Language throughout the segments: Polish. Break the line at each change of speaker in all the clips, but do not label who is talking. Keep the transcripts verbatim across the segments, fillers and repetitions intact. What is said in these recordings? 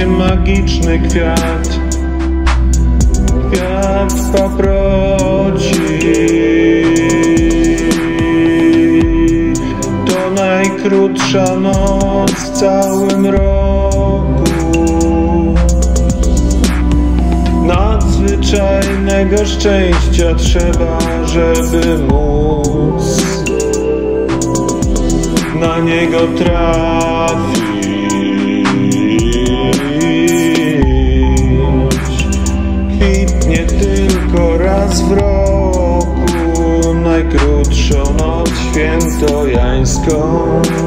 pięknie magiczny kwiat, kwiat paproci. To najkrótsza noc w całym roku. Nadzwyczajnego szczęścia trzeba, żeby móc na niego trafić. Kwitnie tylko raz w roku, najkrótszą noc świętojańską.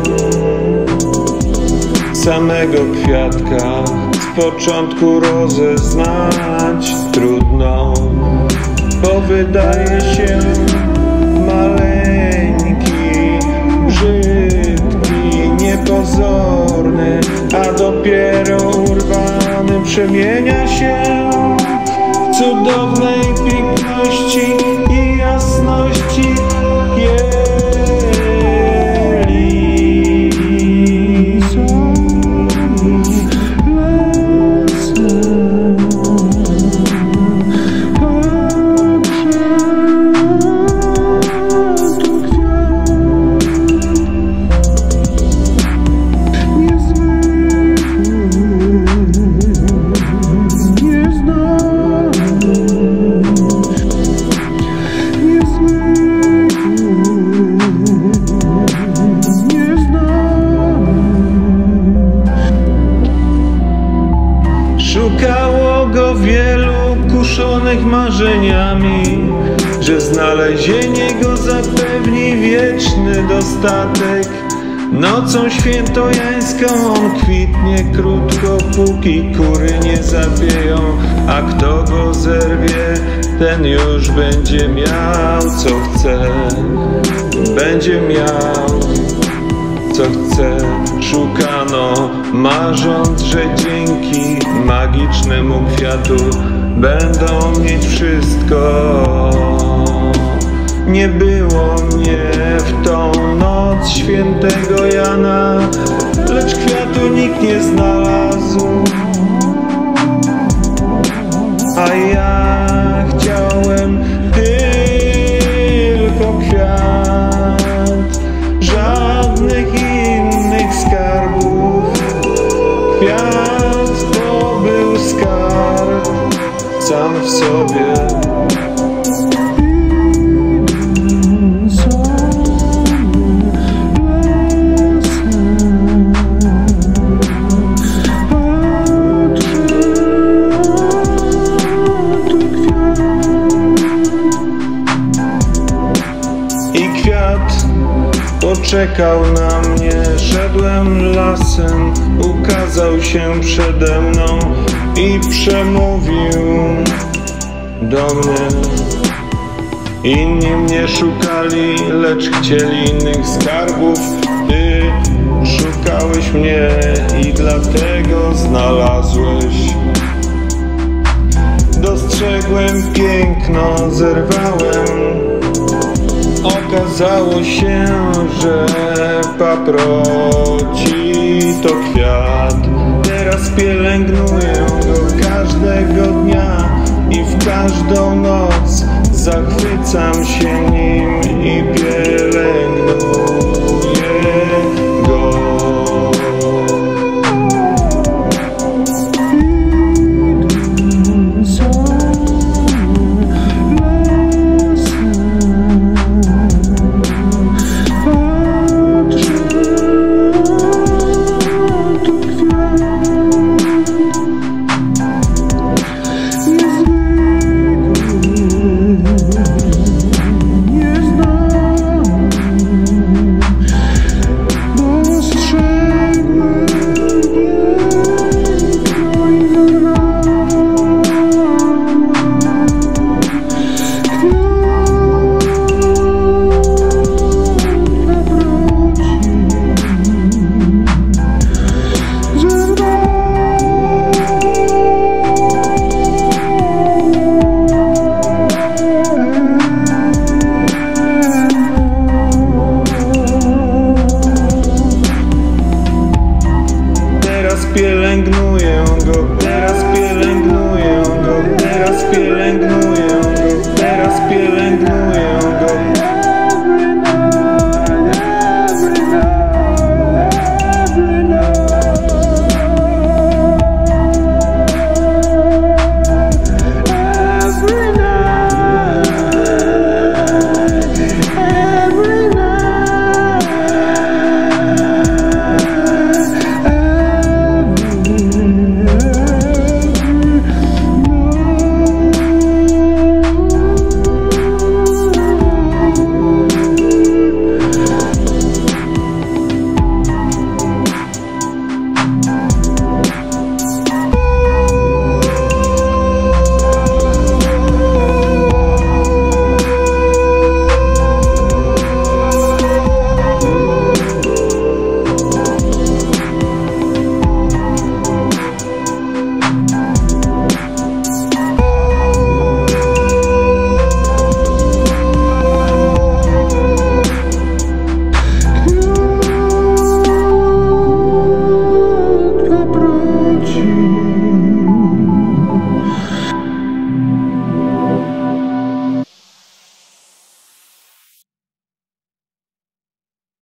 Samego kwiatka z początku rozeznać trudno, bo wydaje się maleńki, brzydki, niepozorny, a dopiero urwany przemienia się w cudownej piękności i jasności bieli. Szukało go wielu kuszonych marzeniami, że znalezienie go zapewni wieczny dostatek. Nocą świętojańską on kwitnie krótko, póki kury nie zapieją, a kto go zerwie, ten już będzie miał co chce. Będzie miał co chce. Szukano, marząc, że dzięki magicznemu kwiatu będą mieć wszystko. Nie było mnie w tą noc świętego Jana, lecz kwiatu nikt nie znalazł. A ja chciałem tylko kwiat, żadnych innych skarbów. Kwiat to był skarb sam w sobie. I kwiat poczekał na mnie, szedłem lasem, ukazał się przede mną i przemówił do mnie. Inni mnie szukali, lecz chcieli innych skarbów. Ty szukałeś mnie i dlatego znalazłeś. Dostrzegłem piękno, zerwałem. Okazało się, że paproci to kwiat. Teraz pielęgnuję go każdego dnia i w każdą noc zachwycam się nim i pielęgnuję.